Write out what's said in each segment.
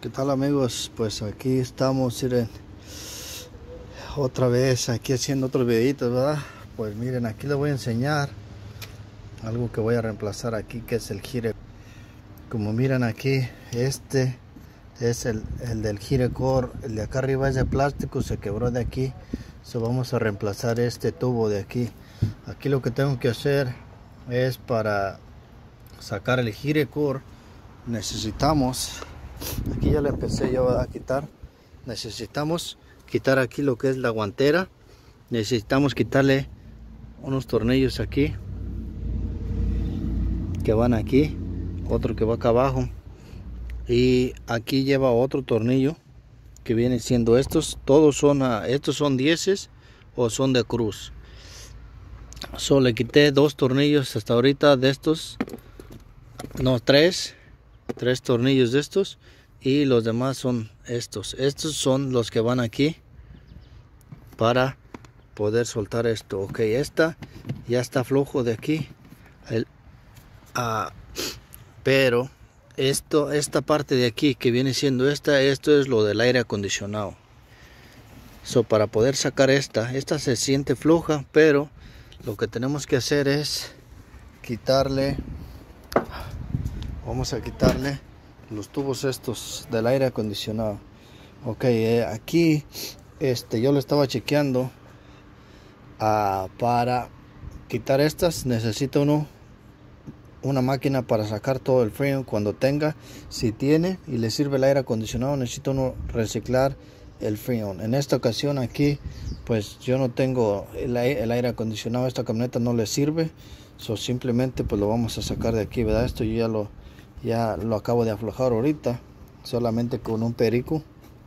¿Qué tal, amigos? Pues aquí estamos, miren, otra vez aquí haciendo otros videitos, ¿verdad? Pues miren, aquí les voy a enseñar algo que voy a reemplazar aquí, que es el gire. Como miran aquí, este es el del gire core. El de acá arriba es de plástico, se quebró de aquí. Vamos a reemplazar este tubo de aquí. Aquí lo que tengo que hacer es, para sacar el gire core, necesitamos, aquí ya le empecé yo a quitar, necesitamos quitar aquí lo que es la guantera, necesitamos quitarle unos tornillos aquí que van aquí, otro que va acá abajo, y aquí lleva otro tornillo que viene siendo estos. Todos son estos son 10 o son de cruz. Solo le quité 2 tornillos hasta ahorita de estos, no, 3 tornillos de estos, y los demás son estos son los que van aquí para poder soltar esto. Ok, esta ya está flojo de aquí, pero esta parte de aquí que viene siendo esto es lo del aire acondicionado. Para poder sacar esta se siente floja, pero lo que tenemos que hacer es quitarle, vamos a quitarle los tubos estos del aire acondicionado. Ok, aquí yo lo estaba chequeando. Para quitar estas necesita uno una máquina para sacar todo el freon. Cuando tenga, si tiene y le sirve el aire acondicionado, necesita uno reciclar el freon. En esta ocasión aquí, pues yo no tengo el aire acondicionado, esta camioneta no le sirve, simplemente pues lo vamos a sacar de aquí, ¿verdad? Esto yo ya lo acabo de aflojar ahorita, solamente con un perico,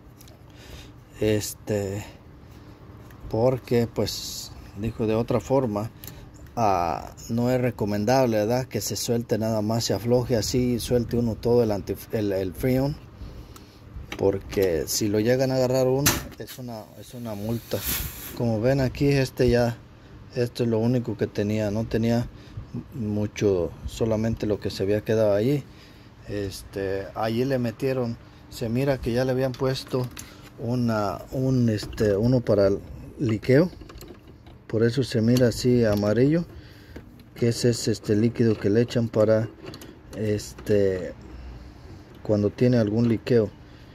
porque pues dijo de otra forma, no es recomendable, ¿verdad?, que se suelte nada más, se afloje así, suelte uno todo el freon, porque si lo llegan a agarrar uno es una multa. Como ven aquí, esto es lo único que tenía, no tenía mucho, solamente lo que se había quedado allí. Allí le metieron, se mira que ya le habían puesto uno para el liqueo, por eso se mira así amarillo, que ese es este líquido que le echan para cuando tiene algún liqueo.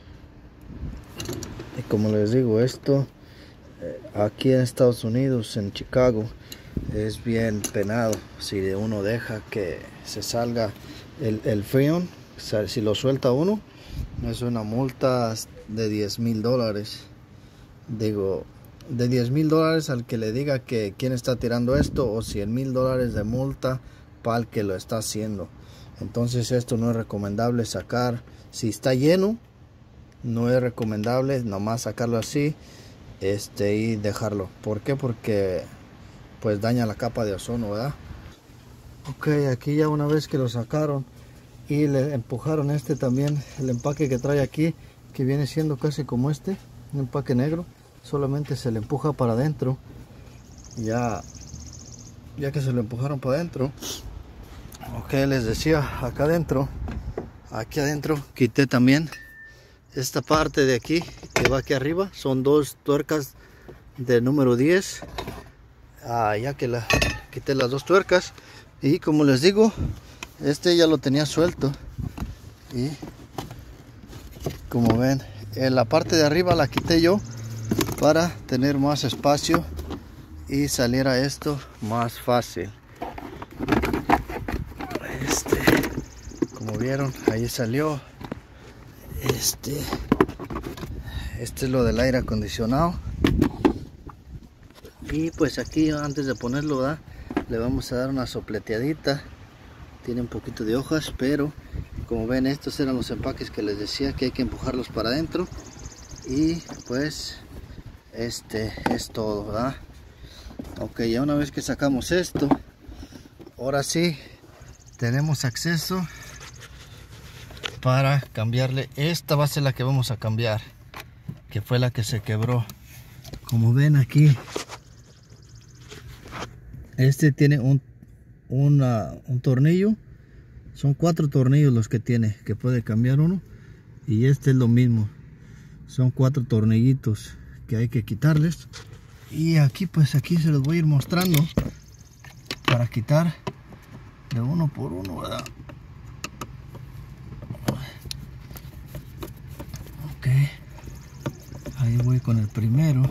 Y como les digo, esto aquí en Estados Unidos, en Chicago, es bien penado si uno deja que se salga el freon. Si lo suelta uno, es una multa de $10,000. Digo, de $10,000 al que le diga que quién está tirando esto, o $100,000 de multa para el que lo está haciendo. Entonces esto no es recomendable sacar. Si está lleno, no es recomendable nomás sacarlo así y dejarlo. ¿Por qué? Porque pues daña la capa de ozono, ¿verdad? Ok, aquí ya una vez que lo sacaron y le empujaron también, el empaque que trae aquí, que viene siendo casi como un empaque negro, solamente se le empuja para adentro. Ya que se lo empujaron para adentro, ok, les decía, aquí adentro quité también esta parte de aquí que va aquí arriba. Son 2 tuercas de número 10. Ya que quité las 2 tuercas, y como les digo, ya lo tenía suelto, y como ven, en la parte de arriba la quité yo para tener más espacio y saliera esto más fácil. Como vieron, ahí salió. Este es lo del aire acondicionado. Y pues aquí, antes de ponerlo, ¿verdad?, le vamos a dar una sopleteadita. Tiene un poquito de hojas, pero como ven, estos eran los empaques que les decía que hay que empujarlos para adentro. Y pues es todo, ¿verdad? Ok, ya una vez que sacamos esto, ahora sí tenemos acceso para cambiarle. Esta va a ser la que vamos a cambiar, que fue la que se quebró. Como ven aquí, tiene un tornillo. Son 4 tornillos los que tiene, que puede cambiar uno. y este es lo mismo. Son 4 tornillitos que hay que quitarles. Y aquí pues aquí se los voy a ir mostrando para quitar de uno por uno, ¿verdad? Ok, ahí voy con el primero.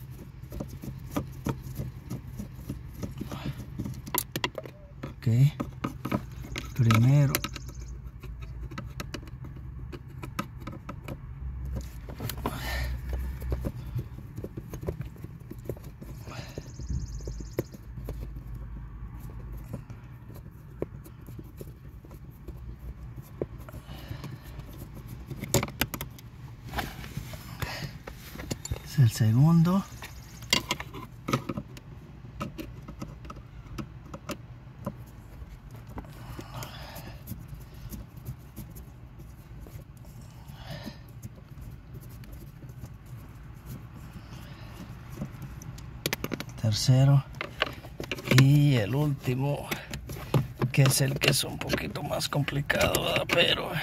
Ok, primero. Es el segundo. Tercero. Y el último, que es el que es un poquito más complicado, ¿verdad? Pero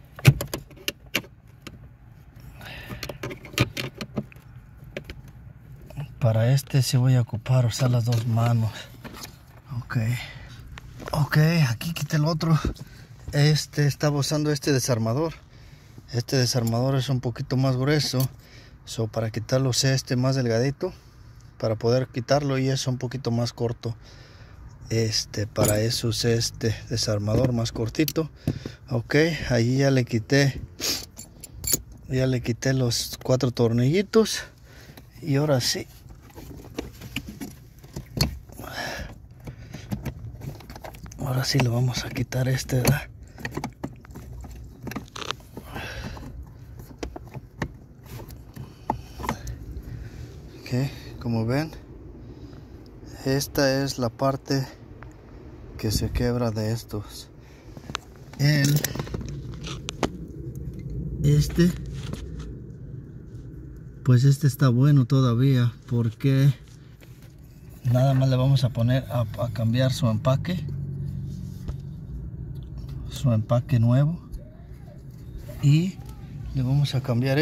para este sí voy a ocupar usar las 2 manos. Ok, aquí quité el otro. Estaba usando este desarmador. Este desarmador es un poquito más grueso. Para quitarlo usé este más delgadito para poder quitarlo, y es un poquito más corto. Para eso usé este desarmador más cortito. Ok, ahí ya le quité los 4 tornillitos. Y ahora sí, lo vamos a quitar ¿verdad? Ok, como ven, esta es la parte que se quebra de estos. Pues este está bueno todavía, porque nada más le vamos a poner a cambiar su empaque nuevo, y le vamos a cambiar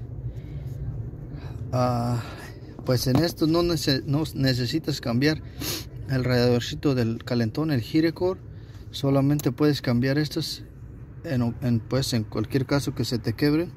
pues en esto no necesitas cambiar el radiadorcito del calentón, el heater core. Solamente puedes cambiar estos pues en cualquier caso que se te quebren.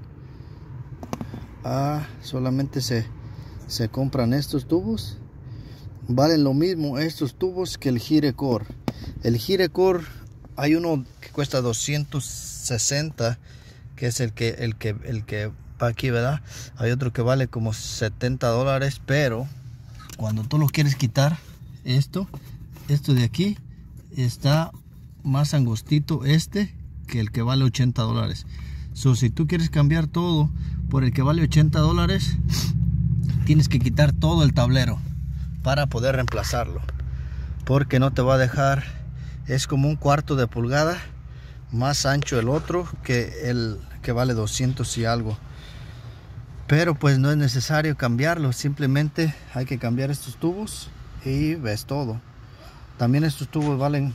Solamente se compran estos tubos. Valen lo mismo estos tubos que el heater core. El heater core, hay uno que cuesta 260, que es el que va aquí, ¿verdad? Hay otro que vale como $70, pero cuando tú lo quieres quitar, esto de aquí está más angostito que el que vale $80. Si tú quieres cambiar todo por el que vale $80, tienes que quitar todo el tablero para poder reemplazarlo, porque no te va a dejar. Es como 1/4 de pulgada más ancho el otro que el que vale 200 y algo. Pero pues no es necesario cambiarlo, simplemente hay que cambiar estos tubos y ves todo. También estos tubos valen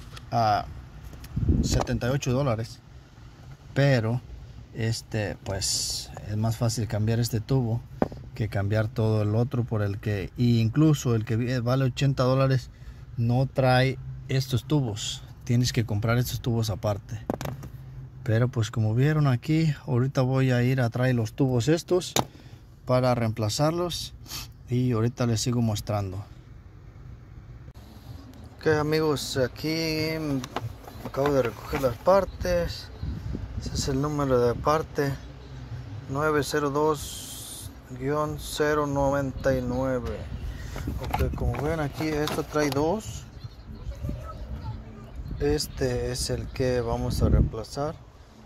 $78, pero pues es más fácil cambiar este tubo que cambiar todo el otro, y incluso el que vale $80 no trae estos tubos. Tienes que comprar estos tubos aparte. Pero pues como vieron aquí, ahorita voy a ir a traer los tubos estos para reemplazarlos, y ahorita les sigo mostrando. Ok amigos, aquí acabo de recoger las partes. Ese es el número de parte 902-099. Ok, como ven aquí, esto trae 2. Este es el que vamos a reemplazar.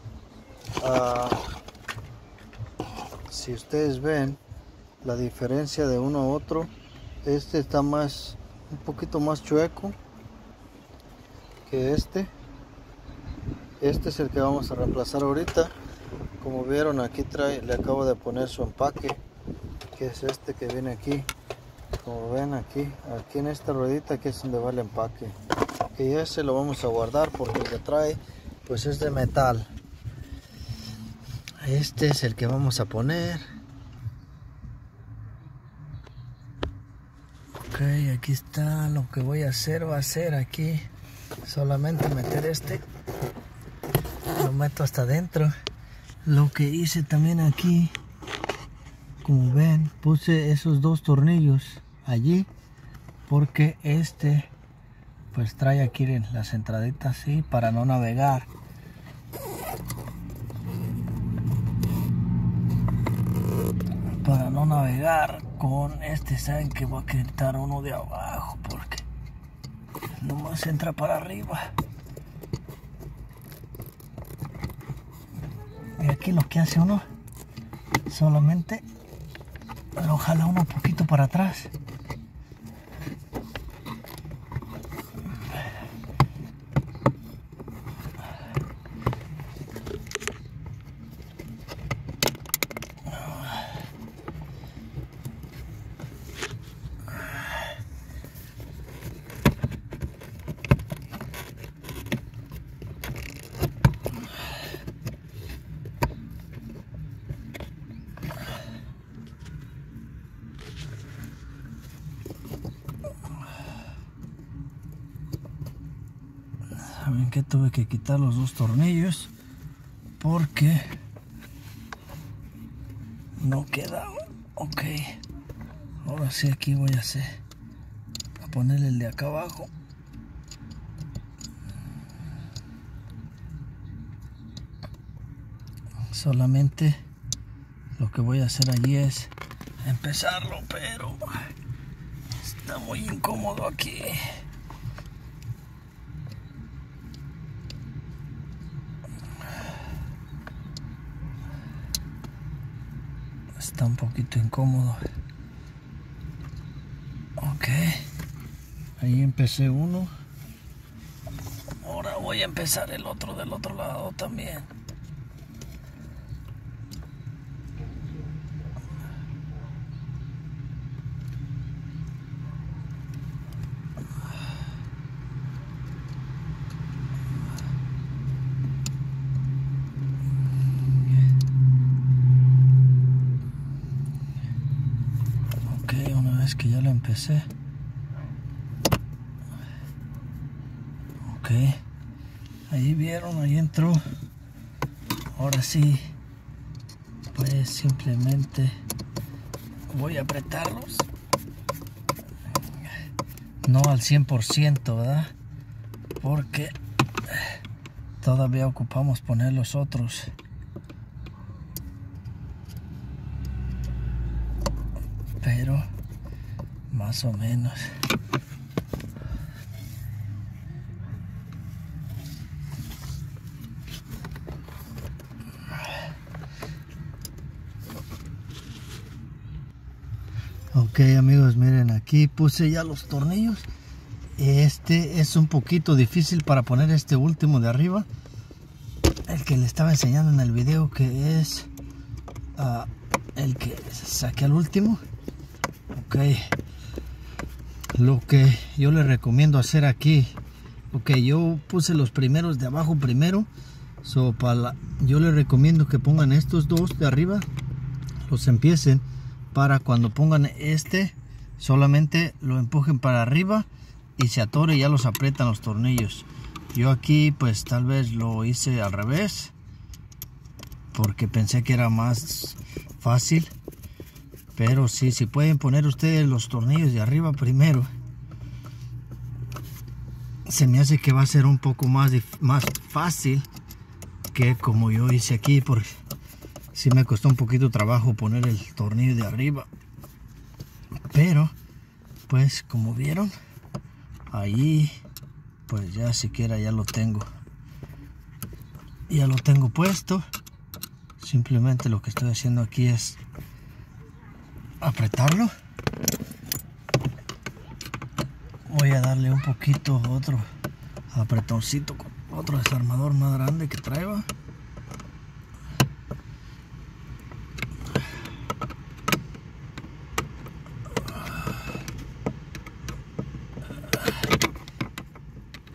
Si ustedes ven la diferencia de uno a otro, este está un poquito más chueco que este es el que vamos a reemplazar ahorita. Como vieron, aquí le acabo de poner su empaque, que es este que viene aquí. Como ven aquí en esta ruedita, que es donde va el empaque, y ese lo vamos a guardar porque el que trae pues es de metal. Este es el que vamos a poner. Ok, aquí está. Lo que voy a hacer va a ser aquí solamente meter este. Lo meto hasta adentro. Lo que hice también aquí, como ven, puse esos dos tornillos allí porque este pues trae aquí las entraditas así para no navegar. Para no navegar con este, saben que voy a quitar uno de abajo porque nomás entra para arriba. Y aquí lo que hace uno solamente lo jala uno un poquito para atrás. Saben que tuve que quitar los dos tornillos porque no quedaban. Ok, ahora sí aquí voy a ponerle el de acá abajo. Solamente lo que voy a hacer allí es empezarlo, pero está muy incómodo aquí. Está un poquito incómodo. Ok, ahí empecé uno. Ahora voy a empezar el otro del otro lado también. Que ya lo empecé. Ok, ahí vieron, ahí entró. Ahora sí, pues simplemente voy a apretarlos, no al 100%, ¿verdad? Porque todavía ocupamos poner los otros. Pero más o menos. Ok, amigos, miren, aquí puse ya los tornillos. Este es un poquito difícil para poner este último de arriba, el que le estaba enseñando en el video, que es el que saqué al último. Ok, lo que yo les recomiendo hacer aquí, ok, yo puse los primeros de abajo primero, yo les recomiendo que pongan estos dos de arriba, los empiecen, para cuando pongan este solamente lo empujen para arriba y se atore y ya los aprietan los tornillos. Yo aquí pues tal vez lo hice al revés porque pensé que era más fácil. Pero sí, si pueden poner ustedes los tornillos de arriba primero, se me hace que va a ser un poco más fácil que como yo hice aquí, porque sí me costó un poquito trabajo poner el tornillo de arriba. Pero, pues como vieron, ahí, pues ya siquiera ya lo tengo. Ya lo tengo puesto. Simplemente lo que estoy haciendo aquí es apretarlo. Voy a darle un poquito otro apretoncito con otro desarmador más grande que traiga.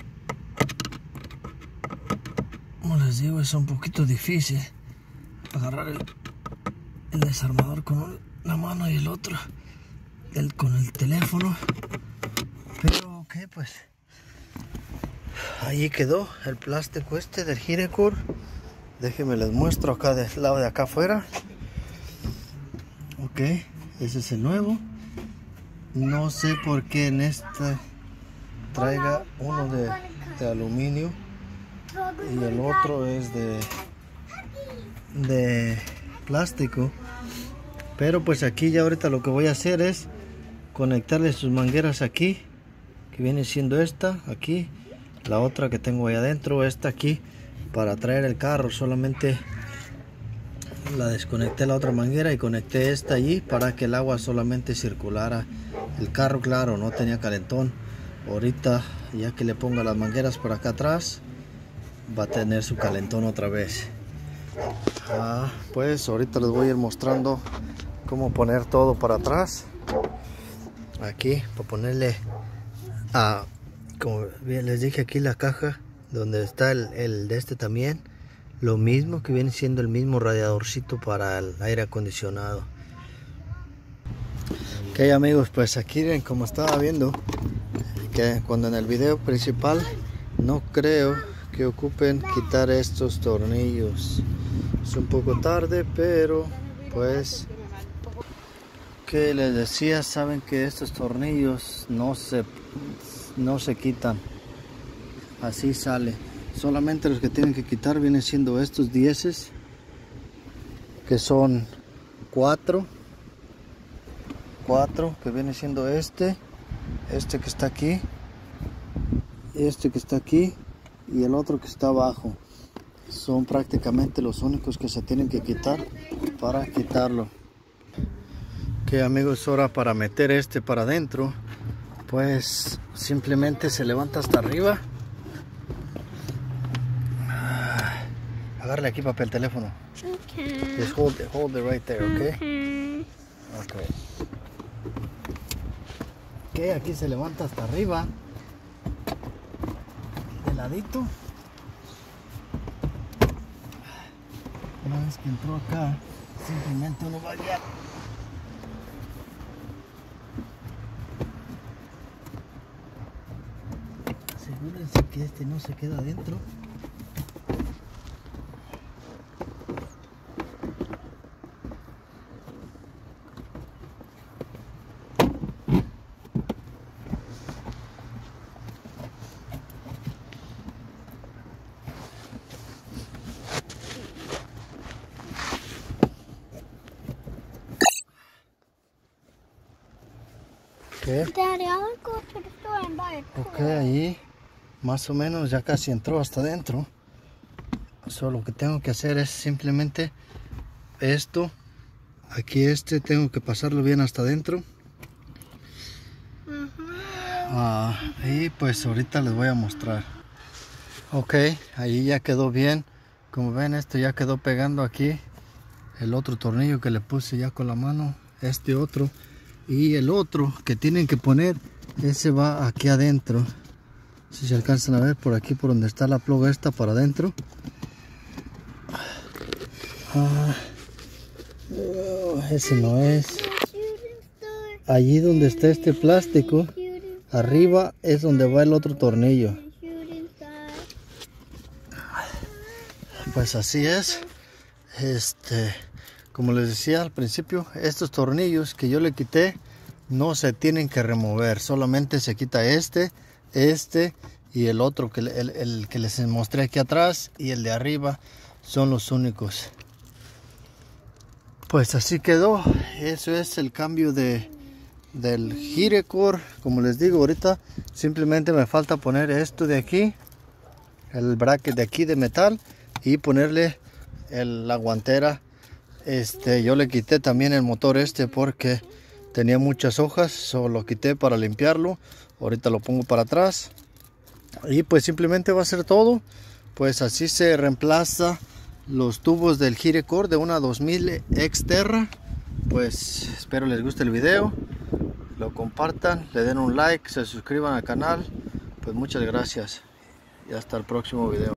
Como les digo, es un poquito difícil agarrar agarrar el desarmador con una mano y el otro con el teléfono. Pero ok, pues ahí quedó el plástico este del Girecord. Déjenme les muestro acá del lado de acá afuera. Ok, ese es el nuevo. No sé por qué en este traiga uno de aluminio y el otro es de plástico. Pero pues aquí ya ahorita lo que voy a hacer es conectarle sus mangueras aquí, que viene siendo esta aquí, la otra que tengo ahí adentro, esta aquí, para traer el carro. Solamente la desconecté la otra manguera y conecté esta allí para que el agua solamente circulara. El carro, claro, no tenía calentón. Ahorita ya que le ponga las mangueras por acá atrás, va a tener su calentón otra vez. Pues ahorita les voy a ir mostrando cómo poner todo para atrás. Aquí para ponerle como bien les dije, aquí la caja donde está el de este también, lo mismo, que viene siendo el mismo radiadorcito para el aire acondicionado. Ok amigos, pues aquí ven, como estaba viendo, que cuando en el video principal no creo que ocupen quitar estos tornillos. Es un poco tarde, pero pues que les decía, saben que estos tornillos no se quitan, así sale. Solamente los que tienen que quitar vienen siendo estos 10, que son 4, que viene siendo este que está aquí, este que está aquí y el otro que está abajo. Son prácticamente los únicos que se tienen que quitar para quitarlo. Ok amigos, ahora para meter este para adentro, pues simplemente se levanta hasta arriba. Agarre aquí papel, teléfono. Okay. Just hold it right there, okay? Okay. Ok, aquí se levanta hasta arriba, de ladito. Una vez que entró acá, simplemente uno va a guiar. Asegúrense que este no se queda adentro. Daddy, I want to go to the store and buy a toy. Ok, ahí más o menos ya casi entró hasta adentro. Solo lo que tengo que hacer es simplemente esto. Aquí tengo que pasarlo bien hasta adentro. Y pues ahorita les voy a mostrar. Ok, ahí ya quedó bien. Como ven, esto ya quedó pegando aquí. El otro tornillo que le puse ya con la mano, este otro. Y el otro que tienen que poner, ese va aquí adentro. Si se alcanzan a ver por aquí, por donde está la plug esta, para adentro. Ese no es. Allí donde está este plástico, arriba es donde va el otro tornillo. Pues así es. Como les decía al principio, estos tornillos que yo le quité no se tienen que remover, solamente se quita este y el otro, el que les mostré aquí atrás, y el de arriba son los únicos. Pues así quedó. Eso es el cambio del Girecord. Como les digo, ahorita simplemente me falta poner esto de aquí, el bracket de aquí de metal, y ponerle la guantera. Yo le quité también el motor porque tenía muchas hojas, solo lo quité para limpiarlo. Ahorita lo pongo para atrás y pues simplemente va a ser todo. Pues así se reemplaza los tubos del Girecord de una 2000 Xterra. Pues espero les guste el video, lo compartan, le den un like, se suscriban al canal. Pues muchas gracias y hasta el próximo video.